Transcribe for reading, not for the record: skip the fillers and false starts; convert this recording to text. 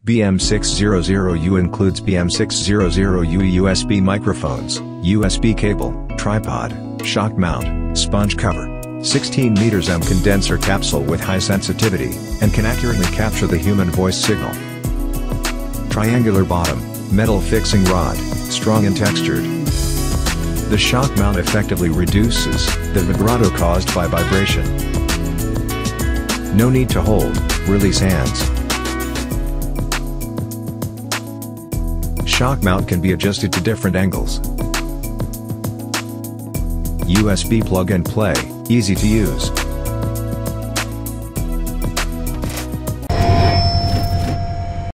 BM600U includes BM600U USB microphones, USB cable, tripod, shock mount, sponge cover, 16 m condenser capsule with high sensitivity, and can accurately capture the human voice signal. Triangular bottom, metal fixing rod, strong and textured. The shock mount effectively reduces the vibrato caused by vibration. No need to hold, release hands. Shock mount can be adjusted to different angles. USB plug and play, easy to use.